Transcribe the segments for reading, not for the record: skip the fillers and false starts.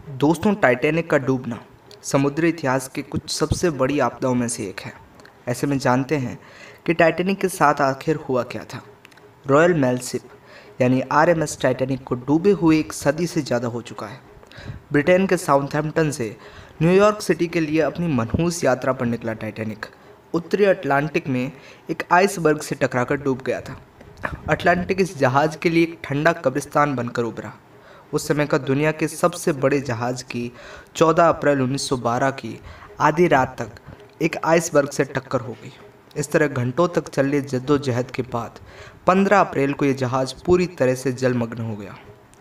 दोस्तों, टाइटैनिक का डूबना समुद्री इतिहास के कुछ सबसे बड़ी आपदाओं में से एक है। ऐसे में जानते हैं कि टाइटैनिक के साथ आखिर हुआ क्या था। रॉयल मेल शिप यानी आरएमएस टाइटैनिक को डूबे हुए एक सदी से ज़्यादा हो चुका है। ब्रिटेन के साउथहैम्पटन से न्यूयॉर्क सिटी के लिए अपनी मनहूस यात्रा पर निकला टाइटैनिक उत्तरी अटलांटिक में एक आइसबर्ग से टकराकर डूब गया था। अटलांटिक इस जहाज़ के लिए एक ठंडा कब्रिस्तान बनकर उभरा। उस समय का दुनिया के सबसे बड़े जहाज़ की 14 अप्रैल 1912 की आधी रात तक एक आइसबर्ग से टक्कर हो गई। इस तरह घंटों तक चले जद्दोजहद के बाद 15 अप्रैल को यह जहाज़ पूरी तरह से जलमग्न हो गया।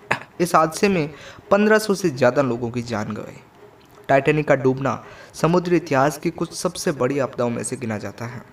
इस हादसे में 1500 से ज़्यादा लोगों की जान गई। टाइटैनिक का डूबना समुद्री इतिहास की कुछ सबसे बड़ी आपदाओं में से गिना जाता है।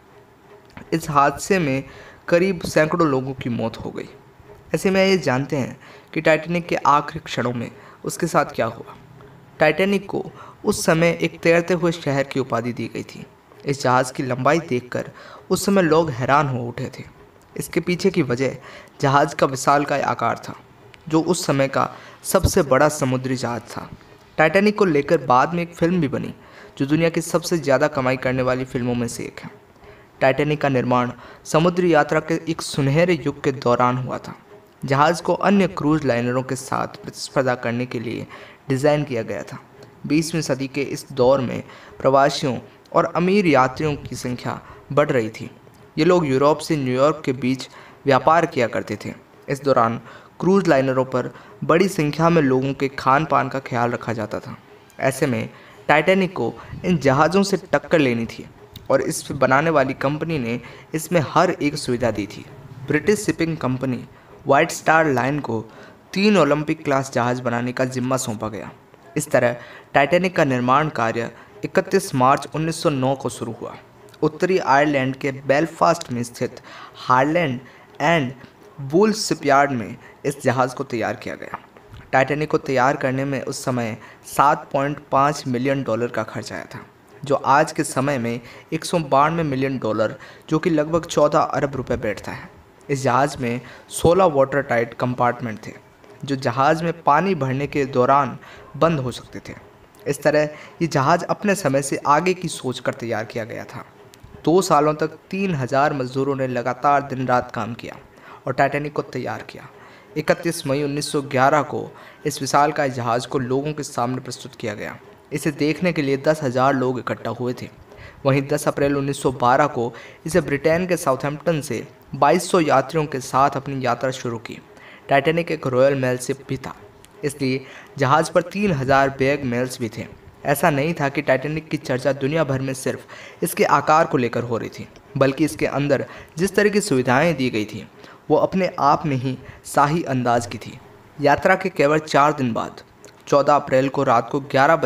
इस हादसे में करीब सैकड़ों लोगों की मौत हो गई। ऐसे में ये जानते हैं कि टाइटैनिक के आखिरी क्षणों में उसके साथ क्या हुआ। टाइटैनिक को उस समय एक तैरते हुए शहर की उपाधि दी गई थी। इस जहाज़ की लंबाई देखकर उस समय लोग हैरान हो उठे थे। इसके पीछे की वजह जहाज़ का विशालकाय आकार था, जो उस समय का सबसे बड़ा समुद्री जहाज़ था। टाइटैनिक को लेकर बाद में एक फिल्म भी बनी, जो दुनिया की सबसे ज़्यादा कमाई करने वाली फिल्मों में से एक है। टाइटैनिक का निर्माण समुद्री यात्रा के एक सुनहरे युग के दौरान हुआ था। जहाज़ को अन्य क्रूज लाइनरों के साथ प्रतिस्पर्धा करने के लिए डिज़ाइन किया गया था। 20वीं सदी के इस दौर में प्रवासियों और अमीर यात्रियों की संख्या बढ़ रही थी। ये लोग यूरोप से न्यूयॉर्क के बीच व्यापार किया करते थे। इस दौरान क्रूज लाइनरों पर बड़ी संख्या में लोगों के खान पान का ख्याल रखा जाता था। ऐसे में टाइटैनिक को इन जहाज़ों से टक्कर लेनी थी और इस बनाने वाली कंपनी ने इसमें हर एक सुविधा दी थी। British shipping company White Star Line को 3 ओलंपिक क्लास जहाज़ बनाने का जिम्मा सौंपा गया। इस तरह टाइटैनिक का निर्माण कार्य 31 मार्च 1909 को शुरू हुआ। उत्तरी आयरलैंड के बेलफास्ट में स्थित हारलैंड एंड वुल शिपयार्ड में इस जहाज़ को तैयार किया गया। टाइटैनिक को तैयार करने में उस समय $7.5 मिलियन का खर्च आया था, जो आज के समय में $192 मिलियन, जो कि लगभग 14 अरब रुपए बैठता है। इस जहाज़ में 16 वाटर टाइट कंपार्टमेंट थे, जो जहाज़ में पानी भरने के दौरान बंद हो सकते थे। इस तरह ये जहाज़ अपने समय से आगे की सोच कर तैयार किया गया था। 2 सालों तक 3000 मजदूरों ने लगातार दिन रात काम किया और टाइटैनिक को तैयार किया। 31 मई 1911 को इस विशालकाय जहाज़ को लोगों के सामने प्रस्तुत किया गया। इसे देखने के लिए 10,000 लोग इकट्ठा हुए थे। वहीं 10 अप्रैल 1912 को इसे ब्रिटेन के साउथहैम्पटन से 2200 यात्रियों के साथ अपनी यात्रा शुरू की। टाइटैनिक एक रॉयल मेल शिप भी था, इसलिए जहाज़ पर 3000 बैग मेल्स भी थे। ऐसा नहीं था कि टाइटैनिक की चर्चा दुनिया भर में सिर्फ इसके आकार को लेकर हो रही थी, बल्कि इसके अंदर जिस तरह की सुविधाएं दी गई थी वो अपने आप में ही शाही अंदाज की थी। यात्रा के केवल 4 दिन बाद 14 अप्रैल को रात को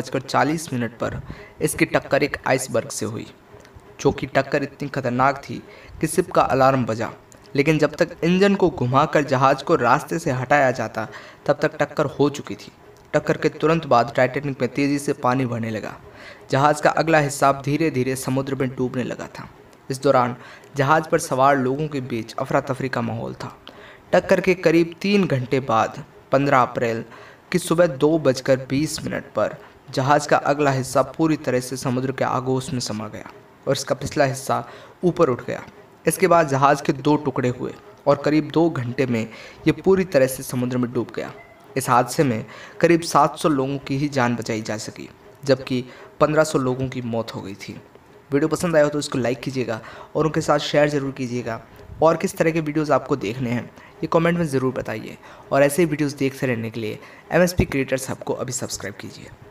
11:40 पर इसकी टक्कर एक आइसबर्ग से हुई, जो कि टक्कर इतनी खतरनाक थी कि शिप का अलार्म बजा। लेकिन जब तक इंजन को घुमाकर जहाज़ को रास्ते से हटाया जाता, तब तक टक्कर हो चुकी थी। टक्कर के तुरंत बाद टाइटैनिक में तेज़ी से पानी भरने लगा। जहाज़ का अगला हिस्सा धीरे धीरे समुद्र में डूबने लगा था। इस दौरान जहाज़ पर सवार लोगों के बीच अफरा तफरी का माहौल था। टक्कर के करीब 3 घंटे बाद 15 अप्रैल की सुबह 2:20 पर जहाज़ का अगला हिस्सा पूरी तरह से समुद्र के आगोश में समा गया और इसका पिछला हिस्सा ऊपर उठ गया। इसके बाद जहाज़ के 2 टुकड़े हुए और करीब 2 घंटे में ये पूरी तरह से समुद्र में डूब गया। इस हादसे में करीब 700 लोगों की ही जान बचाई जा सकी, जबकि 1500 लोगों की मौत हो गई थी। वीडियो पसंद आया हो तो इसको लाइक कीजिएगा और उनके साथ शेयर ज़रूर कीजिएगा। और किस तरह के वीडियोस आपको देखने हैं ये कमेंट में ज़रूर बताइए। और ऐसे ही वीडियोस देखते रहने के लिए MSP क्रिएटर्स हब को अभी सब्सक्राइब कीजिए।